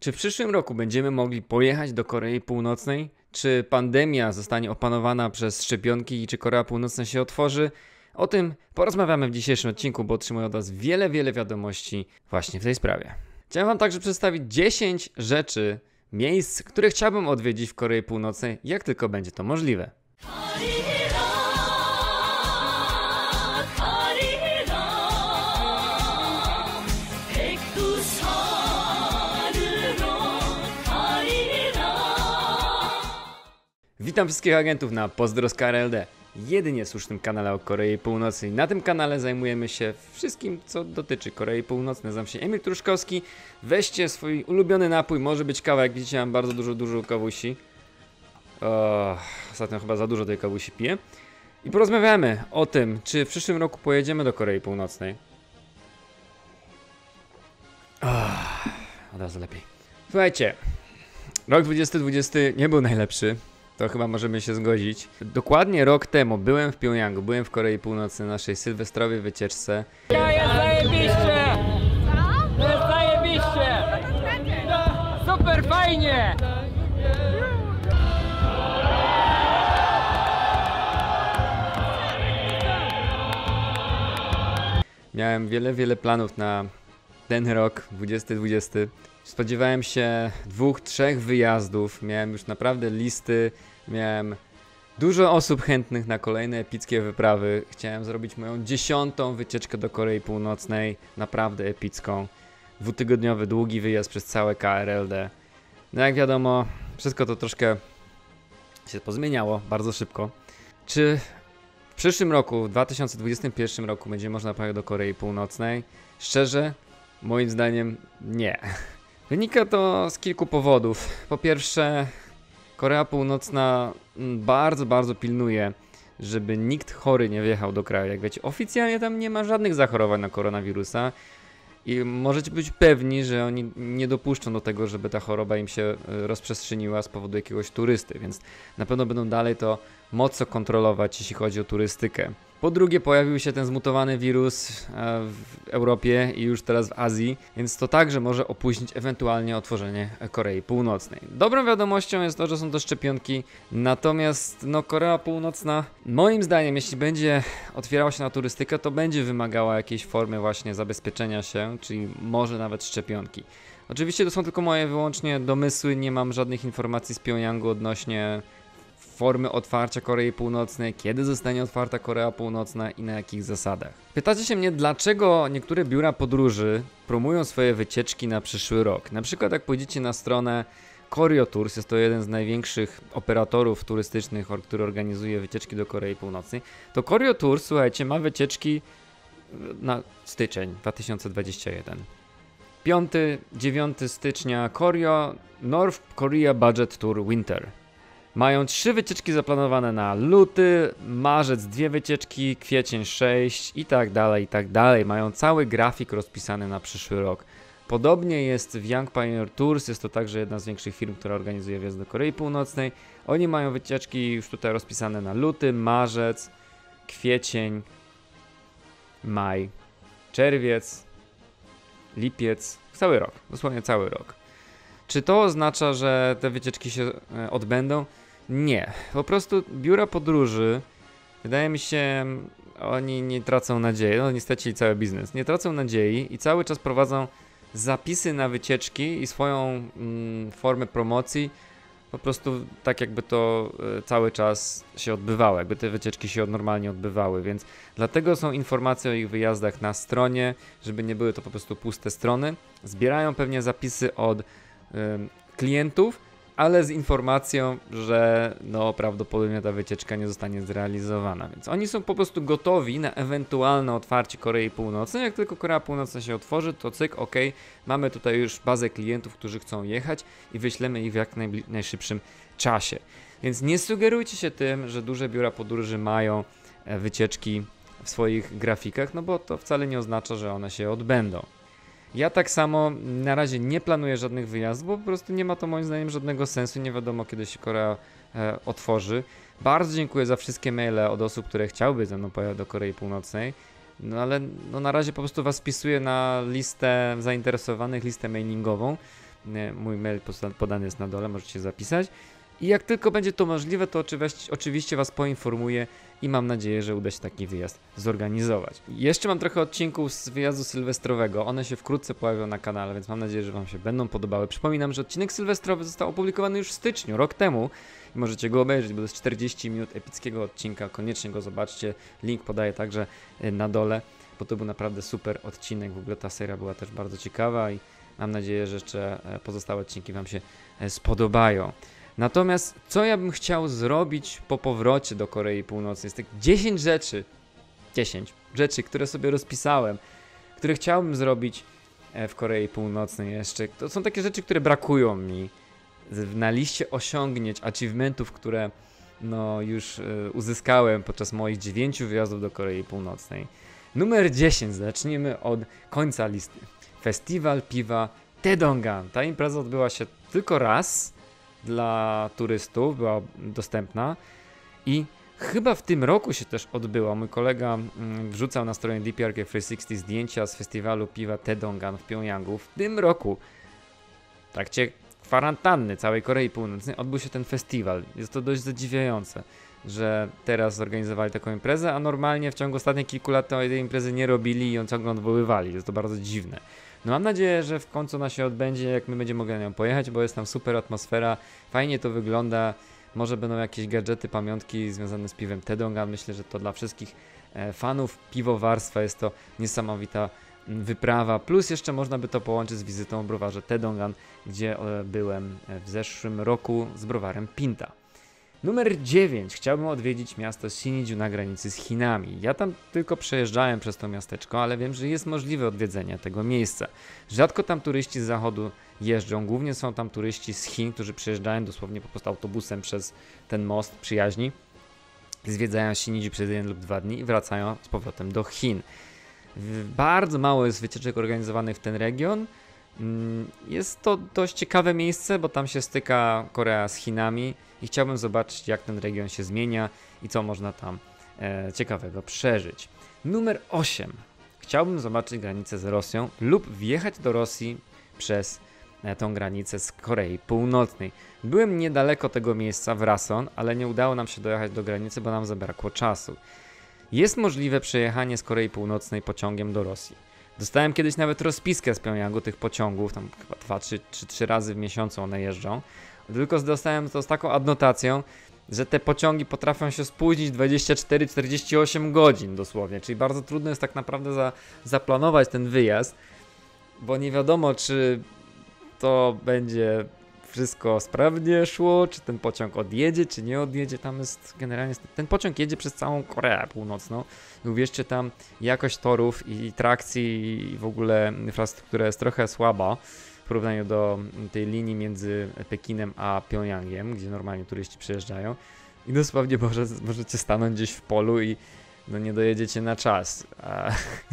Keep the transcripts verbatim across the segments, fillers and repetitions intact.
Czy w przyszłym roku będziemy mogli pojechać do Korei Północnej? Czy pandemia zostanie opanowana przez szczepionki i czy Korea Północna się otworzy? O tym porozmawiamy w dzisiejszym odcinku, bo otrzymuję od Was wiele, wiele wiadomości właśnie w tej sprawie. Chciałem Wam także przedstawić dziesięć rzeczy, miejsc, które chciałbym odwiedzić w Korei Północnej, jak tylko będzie to możliwe. Witam wszystkich agentów na Pozdro z K R L D, jedynie słusznym kanale o Korei Północnej. Na tym kanale zajmujemy się wszystkim, co dotyczy Korei Północnej. Nazywam się Emil Truszkowski. Weźcie swój ulubiony napój, może być kawa, jak widzicie mam bardzo dużo, dużo kawusi. O, ostatnio chyba za dużo tej kawusi piję. I porozmawiamy o tym, czy w przyszłym roku pojedziemy do Korei Północnej. Oh, od razu lepiej. Słuchajcie, rok dwudziesty dwudziesty nie był najlepszy. To chyba możemy się zgodzić. Dokładnie rok temu byłem w Pjongjangu, byłem w Korei Północnej na naszej sylwestrowej wycieczce. Ja jest zajebiście! To jest zajebiście! Super fajnie! Miałem wiele, wiele planów na ten rok dwudziesty dwudziesty. Spodziewałem się dwóch, trzech wyjazdów. Miałem już naprawdę listy. Miałem dużo osób chętnych na kolejne epickie wyprawy. Chciałem zrobić moją dziesiątą wycieczkę do Korei Północnej. Naprawdę epicką. Dwutygodniowy, długi wyjazd przez całe K R L D. No jak wiadomo, wszystko to troszkę się pozmieniało bardzo szybko. Czy w przyszłym roku, w dwa tysiące dwudziestym pierwszym roku będzie można pojechać do Korei Północnej? Szczerze, moim zdaniem nie. Wynika to z kilku powodów. Po pierwsze, Korea Północna bardzo, bardzo pilnuje, żeby nikt chory nie wjechał do kraju. Jak wiecie, oficjalnie tam nie ma żadnych zachorowań na koronawirusa i możecie być pewni, że oni nie dopuszczą do tego, żeby ta choroba im się rozprzestrzeniła z powodu jakiegoś turysty, więc na pewno będą dalej to mocno kontrolować, jeśli chodzi o turystykę. Po drugie, pojawił się ten zmutowany wirus w Europie i już teraz w Azji, więc to także może opóźnić ewentualnie otworzenie Korei Północnej. Dobrą wiadomością jest to, że są to szczepionki, natomiast no, Korea Północna, moim zdaniem, jeśli będzie otwierała się na turystykę, to będzie wymagała jakiejś formy właśnie zabezpieczenia się, czyli może nawet szczepionki. Oczywiście to są tylko moje wyłącznie domysły, nie mam żadnych informacji z Pjongjangu odnośnie formy otwarcia Korei Północnej, kiedy zostanie otwarta Korea Północna i na jakich zasadach. Pytacie się mnie, dlaczego niektóre biura podróży promują swoje wycieczki na przyszły rok. Na przykład jak pójdziecie na stronę Koryo Tours, jest to jeden z największych operatorów turystycznych, który organizuje wycieczki do Korei Północnej, to Koryo Tours, słuchajcie, ma wycieczki na styczeń dwa tysiące dwudziesty pierwszy. piątego do dziewiątego stycznia Koryo North Korea Budget Tour Winter. Mają trzy wycieczki zaplanowane na luty, marzec dwie wycieczki, kwiecień sześć i tak dalej, i tak dalej. Mają cały grafik rozpisany na przyszły rok. Podobnie jest w Young Pioneer Tours, jest to także jedna z większych firm, która organizuje wjazd do Korei Północnej. Oni mają wycieczki już tutaj rozpisane na luty, marzec, kwiecień, maj, czerwiec, lipiec, cały rok, dosłownie cały rok. Czy to oznacza, że te wycieczki się odbędą? Nie. Po prostu biura podróży, wydaje mi się, oni nie tracą nadziei, no niestety cały biznes, nie tracą nadziei i cały czas prowadzą zapisy na wycieczki i swoją mm, formę promocji po prostu tak jakby to y, cały czas się odbywało, jakby te wycieczki się normalnie odbywały, więc dlatego są informacje o ich wyjazdach na stronie, żeby nie były to po prostu puste strony. Zbierają pewnie zapisy od y, klientów, ale z informacją, że no prawdopodobnie ta wycieczka nie zostanie zrealizowana, więc oni są po prostu gotowi na ewentualne otwarcie Korei Północnej. Jak tylko Korea Północna się otworzy, to cyk, ok, mamy tutaj już bazę klientów, którzy chcą jechać i wyślemy ich w jak najbli- najszybszym czasie. Więc nie sugerujcie się tym, że duże biura podróży mają wycieczki w swoich grafikach, no bo to wcale nie oznacza, że one się odbędą. Ja tak samo na razie nie planuję żadnych wyjazdów, bo po prostu nie ma to moim zdaniem żadnego sensu, nie wiadomo kiedy się Korea e, otworzy. Bardzo dziękuję za wszystkie maile od osób, które chciałyby ze mną pojechać do Korei Północnej. No ale no na razie po prostu was wpisuję na listę zainteresowanych, listę mailingową. mój mail podany jest na dole, możecie się zapisać. I jak tylko będzie to możliwe, to oczywiście, oczywiście Was poinformuję i mam nadzieję, że uda się taki wyjazd zorganizować. Jeszcze mam trochę odcinków z wyjazdu sylwestrowego, one się wkrótce pojawią na kanale, więc mam nadzieję, że Wam się będą podobały. Przypominam, że odcinek sylwestrowy został opublikowany już w styczniu, rok temu i możecie go obejrzeć, bo to jest czterdzieści minut epickiego odcinka, koniecznie go zobaczcie, link podaję także na dole, bo to był naprawdę super odcinek, w ogóle ta seria była też bardzo ciekawa i mam nadzieję, że jeszcze pozostałe odcinki Wam się spodobają. Natomiast co ja bym chciał zrobić po powrocie do Korei Północnej? Jest tak dziesięć rzeczy, dziesięć rzeczy, które sobie rozpisałem, które chciałbym zrobić w Korei Północnej jeszcze. To są takie rzeczy, które brakują mi na liście osiągnięć, achievementów, które no już uzyskałem podczas moich dziewięciu wyjazdów do Korei Północnej. Numer dziesięć, zacznijmy od końca listy. Festiwal piwa Taedonggan. Ta impreza odbyła się tylko raz dla turystów, była dostępna i chyba w tym roku się też odbyła. Mój kolega mm, wrzucał na stronie D P R K trzysta sześćdziesiąt zdjęcia z festiwalu piwa Taedonggan w Pjongjangu. W tym roku, w trakcie kwarantanny całej Korei Północnej, odbył się ten festiwal. Jest to dość zadziwiające, że teraz zorganizowali taką imprezę, a normalnie w ciągu ostatnich kilku lat tej imprezy nie robili i ją ciągle odwoływali. Jest to bardzo dziwne. No mam nadzieję, że w końcu ona się odbędzie, jak my będziemy mogli na nią pojechać, bo jest tam super atmosfera, fajnie to wygląda, może będą jakieś gadżety, pamiątki związane z piwem Taedonggan. Myślę, że to dla wszystkich e, fanów piwowarstwa jest to niesamowita m, wyprawa, plus jeszcze można by to połączyć z wizytą w browarze Taedonggan, gdzie e, byłem w zeszłym roku z browarem Pinta. Numer dziewięć. Chciałbym odwiedzić miasto Sinju na granicy z Chinami. Ja tam tylko przejeżdżałem przez to miasteczko, ale wiem, że jest możliwe odwiedzenie tego miejsca. Rzadko tam turyści z zachodu jeżdżą, głównie są tam turyści z Chin, którzy przyjeżdżają dosłownie po prostu autobusem przez ten most przyjaźni, zwiedzają Sinju przez jeden lub dwa dni i wracają z powrotem do Chin. Bardzo mało jest wycieczek organizowanych w ten region. Jest to dość ciekawe miejsce, bo tam się styka Korea z Chinami i chciałbym zobaczyć, jak ten region się zmienia i co można tam e, ciekawego przeżyć. Numer osiem. Chciałbym zobaczyć granicę z Rosją lub wjechać do Rosji przez e, tą granicę z Korei Północnej. Byłem niedaleko tego miejsca w Rason, ale nie udało nam się dojechać do granicy, bo nam zabrakło czasu. Jest możliwe przejechanie z Korei Północnej pociągiem do Rosji. Dostałem kiedyś nawet rozpiskę z Pjongjangu tych pociągów, tam chyba dwa, trzy, trzy razy w miesiącu one jeżdżą. Tylko dostałem to z taką adnotacją, że te pociągi potrafią się spóźnić dwadzieścia cztery czterdzieści osiem godzin dosłownie, czyli bardzo trudno jest tak naprawdę za, zaplanować ten wyjazd, bo nie wiadomo, czy to będzie wszystko sprawnie szło, czy ten pociąg odjedzie, czy nie odjedzie. Tam jest generalnie, ten pociąg jedzie przez całą Koreę Północną i uwierzcie, tam jakość torów i trakcji i w ogóle infrastruktura jest trochę słaba w porównaniu do tej linii między Pekinem a Pjongjangiem, gdzie normalnie turyści przyjeżdżają i dosłownie może, możecie stanąć gdzieś w polu i no nie dojedziecie na czas. A,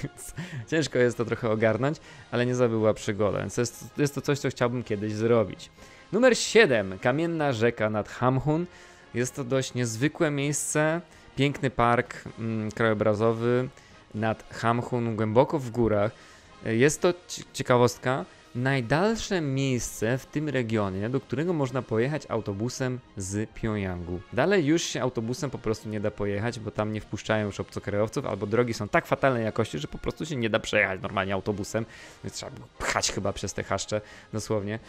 ciężko jest to trochę ogarnąć, ale nie była przygoda, więc jest, jest to coś, co chciałbym kiedyś zrobić. Numer siedem. Kamienna rzeka nad Hamhun. Jest to dość niezwykłe miejsce, piękny park mm, krajobrazowy nad Hamhun, głęboko w górach. Jest to ciekawostka, najdalsze miejsce w tym regionie, do którego można pojechać autobusem z Pjongjangu. Dalej już się autobusem po prostu nie da pojechać, bo tam nie wpuszczają już obcokrajowców, albo drogi są tak fatalnej jakości, że po prostu się nie da przejechać normalnie autobusem, więc trzeba pchać chyba przez te chaszcze dosłownie.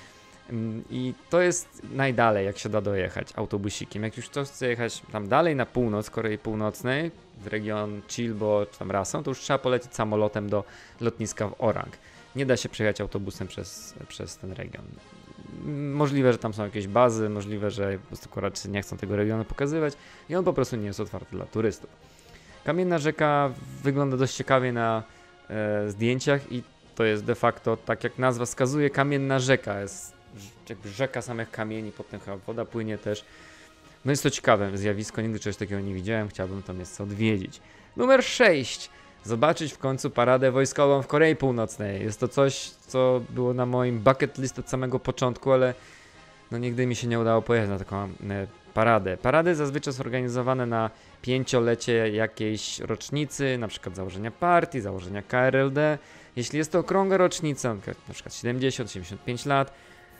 I to jest najdalej, jak się da dojechać autobusikiem. Jak już ktoś chce jechać tam dalej na północ Korei Północnej, w region Chilbo czy tam Rason, to już trzeba polecieć samolotem do lotniska w Orang. Nie da się przejechać autobusem przez, przez ten region. Możliwe, że tam są jakieś bazy, możliwe, że po prostu Koreańczycy nie chcą tego regionu pokazywać i on po prostu nie jest otwarty dla turystów. Kamienna rzeka wygląda dość ciekawie na e, zdjęciach i to jest de facto, tak jak nazwa wskazuje, kamienna rzeka. Jest jakby rzeka samych kamieni, potem chyba woda płynie też. No jest to ciekawe zjawisko, nigdy czegoś takiego nie widziałem, chciałbym to miejsce odwiedzić. Numer sześć. Zobaczyć w końcu paradę wojskową w Korei Północnej. Jest to coś, co było na moim bucket list od samego początku, ale no nigdy mi się nie udało pojechać na taką e, paradę. Parady zazwyczaj są organizowane na pięciolecie jakiejś rocznicy, na przykład założenia partii, założenia K R L D. Jeśli jest to okrągła rocznica, na przykład siedemdziesiąt osiemdziesiąt pięć lat,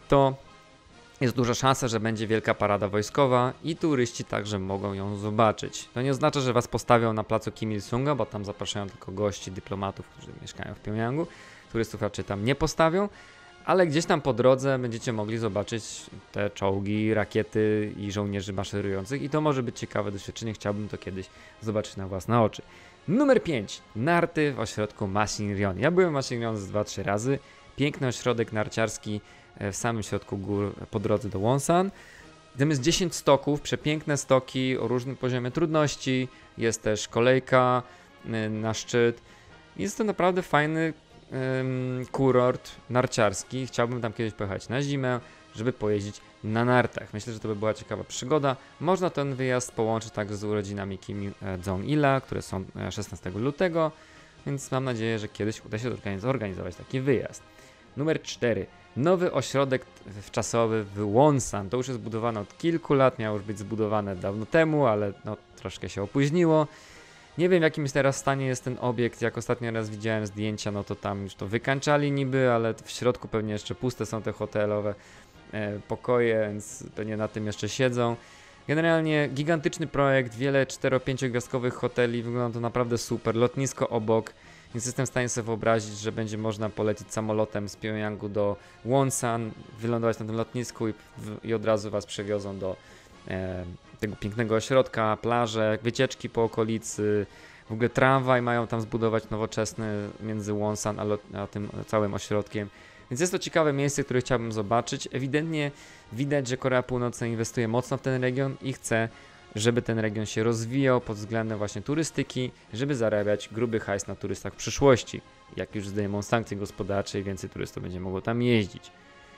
to jest duża szansa, że będzie wielka parada wojskowa i turyści także mogą ją zobaczyć. To nie oznacza, że was postawią na placu Kim Il-sunga, bo tam zapraszają tylko gości, dyplomatów, którzy mieszkają w Pjongjangu. Turystów raczej tam nie postawią, ale gdzieś tam po drodze będziecie mogli zobaczyć te czołgi, rakiety i żołnierzy maszerujących i to może być ciekawe doświadczenie. Chciałbym to kiedyś zobaczyć na własne oczy. Numer pięć. Narty w ośrodku Masinryong. Ja byłem w Masinryong z dwa trzy razy. Piękny ośrodek narciarski w samym środku gór po drodze do Wonsan. Tam jest dziesięć stoków, przepiękne stoki o różnym poziomie trudności. Jest też kolejka na szczyt. Jest to naprawdę fajny um, kurort narciarski. Chciałbym tam kiedyś pojechać na zimę, żeby pojeździć na nartach. Myślę, że to by była ciekawa przygoda. Można ten wyjazd połączyć także z urodzinami Kim Jong-ila, które są szesnastego lutego, więc mam nadzieję, że kiedyś uda się zorganizować taki wyjazd. Numer cztery. Nowy ośrodek wczasowy w Wonsan. To już jest zbudowane od kilku lat, miało już być zbudowane dawno temu, ale no, troszkę się opóźniło. Nie wiem, w jakim teraz stanie jest ten obiekt. Jak ostatnio raz widziałem zdjęcia, no to tam już to wykańczali niby, ale w środku pewnie jeszcze puste są te hotelowe e, pokoje, więc pewnie na tym jeszcze siedzą. Generalnie gigantyczny projekt, wiele cztero-pięciogwiazdkowych hoteli, wygląda to naprawdę super, lotnisko obok, więc jestem w stanie sobie wyobrazić, że będzie można polecieć samolotem z Pjongjangu do Wonsan, wylądować na tym lotnisku i, w, i od razu was przewiozą do e, tego pięknego ośrodka, plaże, wycieczki po okolicy, w ogóle tramwaj mają tam zbudować nowoczesny między Wonsan a, lot, a tym całym ośrodkiem. Więc jest to ciekawe miejsce, które chciałbym zobaczyć. Ewidentnie widać, że Korea Północna inwestuje mocno w ten region i chce, żeby ten region się rozwijał pod względem właśnie turystyki, żeby zarabiać gruby hajs na turystach w przyszłości. Jak już zdejmą sankcje gospodarcze i więcej turystów będzie mogło tam jeździć.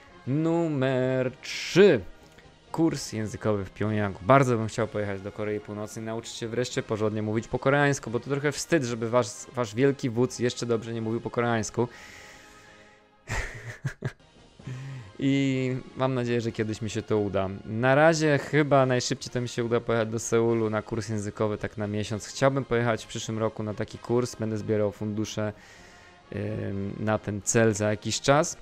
Numer trzy. Kurs językowy w Pjongjangu. Bardzo bym chciał pojechać do Korei Północnej, nauczyć się wreszcie porządnie mówić po koreańsku, bo to trochę wstyd, żeby wasz, wasz wielki wódz jeszcze dobrze nie mówił po koreańsku. I mam nadzieję, że kiedyś mi się to uda. Na razie chyba najszybciej to mi się uda pojechać do Seulu na kurs językowy tak na miesiąc. Chciałbym pojechać w przyszłym roku na taki kurs. Będę zbierał fundusze yy, na ten cel za jakiś czas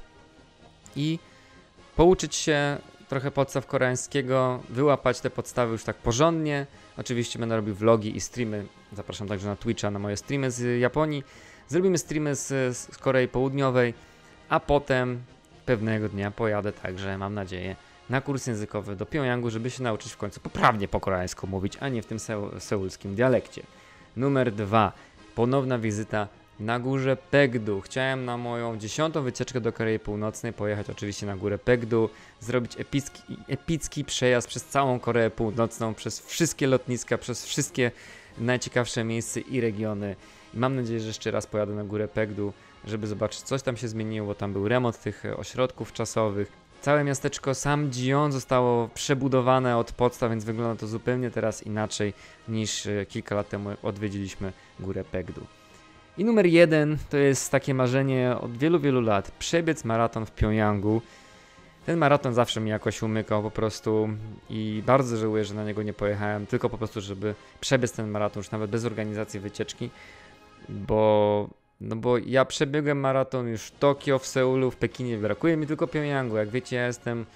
i pouczyć się trochę podstaw koreańskiego, wyłapać te podstawy już tak porządnie. Oczywiście będę robił vlogi i streamy. Zapraszam także na Twitcha, na moje streamy z Japonii. Zrobimy streamy z, z Korei Południowej, a potem pewnego dnia pojadę także, mam nadzieję, na kurs językowy do Pjongjangu, żeby się nauczyć w końcu poprawnie po koreańsku mówić, a nie w tym seul- seulskim dialekcie. Numer dwa. Ponowna wizyta na górze Paekdu. Chciałem na moją dziesiątą wycieczkę do Korei Północnej pojechać oczywiście na górę Paekdu, zrobić epicki, epicki przejazd przez całą Koreę Północną, przez wszystkie lotniska, przez wszystkie najciekawsze miejsca i regiony. I mam nadzieję, że jeszcze raz pojadę na górę Paekdu, żeby zobaczyć, coś tam się zmieniło, bo tam był remont tych ośrodków czasowych. Całe miasteczko Samjion zostało przebudowane od podstaw, więc wygląda to zupełnie teraz inaczej niż kilka lat temu odwiedziliśmy górę Paekdu. I numer jeden to jest takie marzenie od wielu, wielu lat. Przebiec maraton w Pjongjangu. Ten maraton zawsze mi jakoś umykał po prostu i bardzo żałuję, że na niego nie pojechałem, tylko po prostu, żeby przebiec ten maraton już nawet bez organizacji wycieczki, bo... No bo ja przebiegłem maraton już w Tokio, w Seulu, w Pekinie, brakuje mi tylko Pjongjangu. Jak wiecie, ja jestem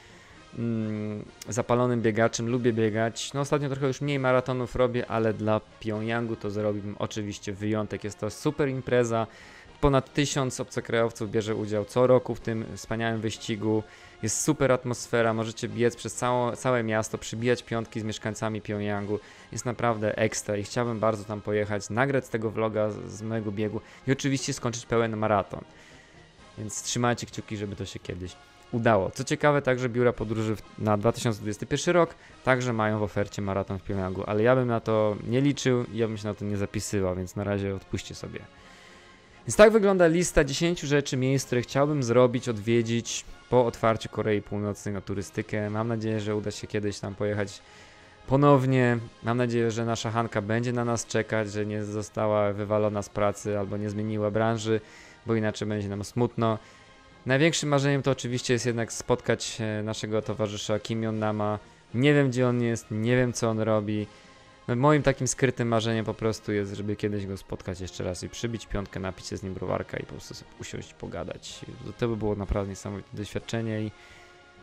mm, zapalonym biegaczem, lubię biegać. No ostatnio trochę już mniej maratonów robię, ale dla Pjongjangu to zrobiłbym oczywiście wyjątek. Jest to super impreza. Ponad tysiąc obcokrajowców bierze udział co roku w tym wspaniałym wyścigu. Jest super atmosfera, możecie biec przez cało, całe miasto, przybijać piątki z mieszkańcami Pjongjangu. Jest naprawdę ekstra i chciałbym bardzo tam pojechać, nagrać z tego vloga, z, z mojego biegu i oczywiście skończyć pełen maraton. Więc trzymajcie kciuki, żeby to się kiedyś udało. Co ciekawe, także biura podróży na dwa tysiące dwudziesty pierwszy rok także mają w ofercie maraton w Pjongjangu, ale ja bym na to nie liczył i ja bym się na to nie zapisywał, więc na razie odpuśćcie sobie. Więc tak wygląda lista dziesięciu rzeczy, miejsc, które chciałbym zrobić, odwiedzić po otwarciu Korei Północnej na turystykę. Mam nadzieję, że uda się kiedyś tam pojechać ponownie. Mam nadzieję, że nasza Hanka będzie na nas czekać, że nie została wywalona z pracy albo nie zmieniła branży, bo inaczej będzie nam smutno. Największym marzeniem to oczywiście jest jednak spotkać naszego towarzysza Kim Jong-nama. Nie wiem, gdzie on jest, nie wiem, co on robi. No, moim takim skrytym marzeniem po prostu jest, żeby kiedyś go spotkać jeszcze raz i przybić piątkę, napić się z nim browarka i po prostu sobie usiąść, pogadać. To by było naprawdę niesamowite doświadczenie i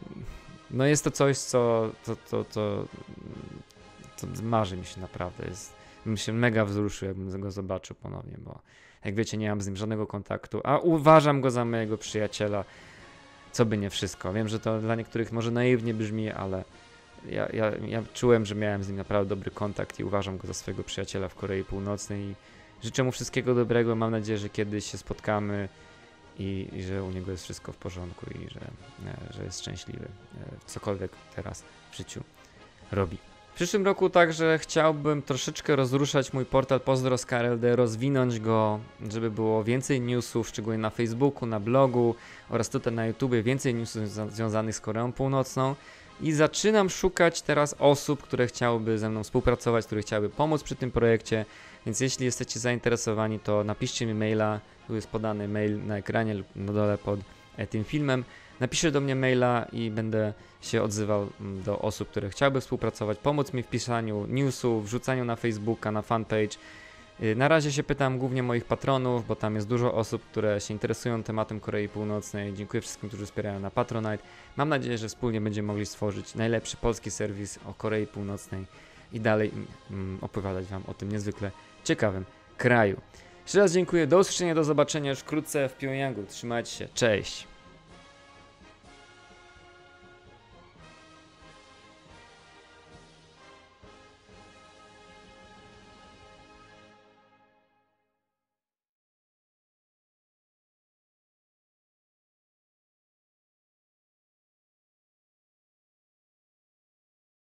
no jest to coś, co to, to, to, to marzy mi się naprawdę. Jest, bym się mega wzruszył, jakbym go zobaczył ponownie, bo jak wiecie, nie mam z nim żadnego kontaktu, a uważam go za mojego przyjaciela, co by nie wszystko. Wiem, że to dla niektórych może naiwnie brzmi, ale ja, ja, ja czułem, że miałem z nim naprawdę dobry kontakt i uważam go za swojego przyjaciela w Korei Północnej i życzę mu wszystkiego dobrego. Mam nadzieję, że kiedyś się spotkamy i, i że u niego jest wszystko w porządku i że, że jest szczęśliwy, cokolwiek teraz w życiu robi. W przyszłym roku także chciałbym troszeczkę rozruszać mój portal Pozdro z K R L D, rozwinąć go, żeby było więcej newsów, szczególnie na Facebooku, na blogu oraz tutaj na YouTubie, więcej newsów związanych z Koreą Północną. I zaczynam szukać teraz osób, które chciałyby ze mną współpracować, które chciałyby pomóc przy tym projekcie, więc jeśli jesteście zainteresowani, to napiszcie mi maila, tu jest podany mail na ekranie lub na dole pod tym filmem. Napiszcie do mnie maila i będę się odzywał do osób, które chciałyby współpracować, pomóc mi w pisaniu newsów, wrzucaniu na Facebooka, na fanpage. Na razie się pytam głównie moich patronów, bo tam jest dużo osób, które się interesują tematem Korei Północnej. Dziękuję wszystkim, którzy wspierają na Patronite. Mam nadzieję, że wspólnie będziemy mogli stworzyć najlepszy polski serwis o Korei Północnej i dalej mm, opowiadać wam o tym niezwykle ciekawym kraju. Jeszcze raz dziękuję, do usłyszenia, do zobaczenia już wkrótce w Pjongjangu. Trzymajcie się, cześć!